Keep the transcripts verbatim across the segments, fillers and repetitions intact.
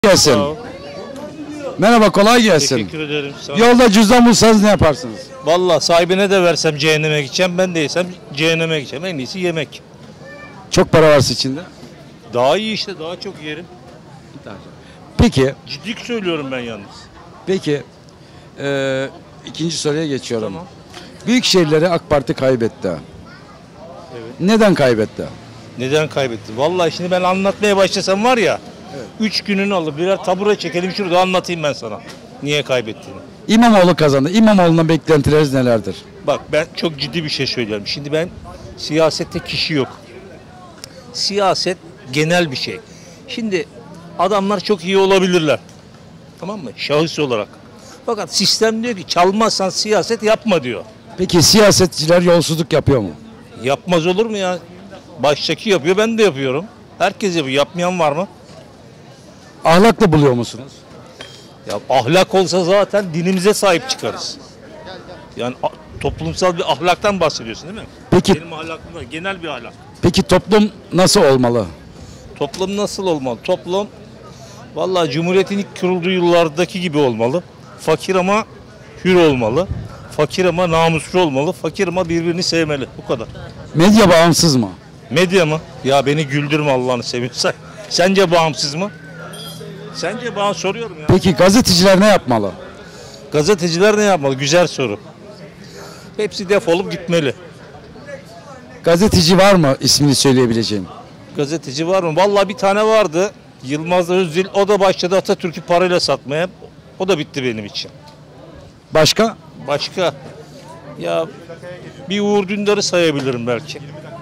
Gelsin. Merhaba, kolay gelsin. Teşekkür ederim. Sağ ol. Yolda cüzdan bulsanız ne yaparsınız? Vallahi sahibine de versem cehenneme gideceğim, ben de yesem cehenneme gideceğim. En iyisi yemek. Çok para varsa içinde. Daha iyi işte, daha çok yerim. Peki, Ciddi söylüyorum ben yalnız. peki eee, ikinci soruya geçiyorum. Tamam. Büyük şehirleri AK Parti kaybetti. Evet. Neden kaybetti? Neden kaybetti? Vallahi şimdi ben anlatmaya başlasam var ya, üç gününü alıp birer tabure çekelim şurada anlatayım ben sana. Niye kaybettiğini. İmamoğlu kazandı. İmamoğlu'ndan beklentileriniz nelerdir? Bak ben çok ciddi bir şey söylüyorum. Şimdi ben siyasette kişi yok. Siyaset genel bir şey. Şimdi adamlar çok iyi olabilirler. Tamam mı? Şahıs olarak. Fakat sistem diyor ki çalmazsan siyaset yapma diyor. Peki siyasetçiler yolsuzluk yapıyor mu? Yapmaz olur mu ya? Baştaki yapıyor, ben de yapıyorum. Herkes yapıyor. Yapmayan var mı? Ahlaklı buluyor musunuz? Ya ahlak olsa zaten dinimize sahip çıkarız. Yani a- toplumsal bir ahlaktan bahsediyorsun değil mi? Peki, Benim ahlakım da genel bir ahlak. peki toplum nasıl olmalı? Toplum nasıl olmalı? Toplum vallahi Cumhuriyet'in ilk kurulduğu yıllardaki gibi olmalı. Fakir ama hür olmalı. Fakir ama namuslu olmalı. Fakir ama birbirini sevmeli. Bu kadar. Medya bağımsız mı? Medya mı? Ya beni güldürme Allah'ını seviyorsan. Sence bağımsız mı? Sence bana soruyorum ya. Peki gazeteciler ne yapmalı? Gazeteciler ne yapmalı? Güzel soru. Hepsi defolup gitmeli. Gazeteci var mı ismini söyleyebileceğim? Gazeteci var mı? Vallahi bir tane vardı. Yılmaz Özdil. O da başladı Atatürk'ü parayla satmaya. O da bitti benim için. Başka? Başka? Ya bir Uğur Dündar'ı sayabilirim belki.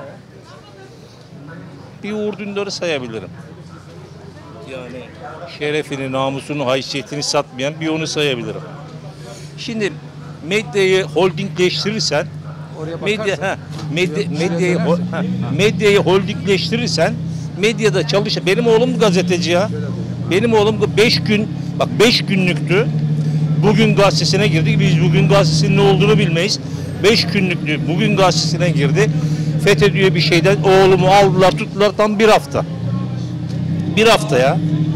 Bir Uğur Dündar'ı sayabilirim. Yani şerefini, namusunu, haysiyetini satmayan bir onu sayabilirim. Şimdi medyayı holdingleştirirsen, medya, ha, medya, medyayı, ho- ha, medyayı holdingleştirirsen, medyada çalış. Benim oğlum gazeteci ya. Benim oğlum beş gün, bak beş günlüktü. Bugün gazetesine girdik. Biz bugün gazetesinin ne olduğunu bilmeyiz. Beş günlüktü. Bugün gazetesine girdi. FETÖ diye bir şeyden oğlumu aldılar, tuttular tam bir hafta. Bir hafta ya.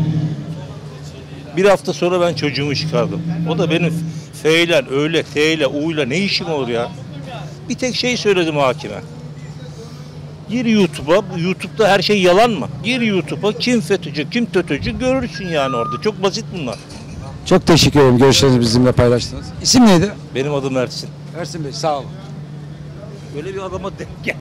Bir hafta sonra ben çocuğumu çıkardım. O da benim F ile, öyle, T ile, U ile ne işim olur ya? Bir tek şey söyledim hakime. Gir YouTube'a, YouTube'da her şey yalan mı? Gir YouTube'a, kim FETÖ'cü, kim TÖTÖ'cü görürsün yani orada. Çok basit bunlar. Çok teşekkür ederim görüşlerinizi bizimle paylaştınız. İsim neydi? Benim adım Ersin. Ersin Bey, sağ olun. Böyle bir adama denk gel.